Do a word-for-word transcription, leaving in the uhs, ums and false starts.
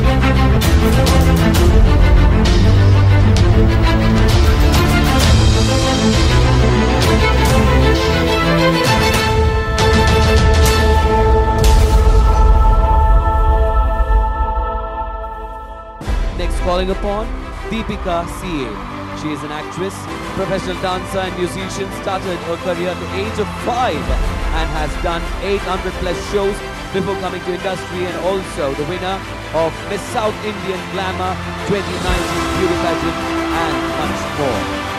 Next, calling upon Deepika C A. She is an actress, professional dancer and musician, started her career at the age of five and has done eight hundred plus shows before coming to industry, and also the winner of Miss South Indian Glamour twenty nineteen beauty pageant and much more.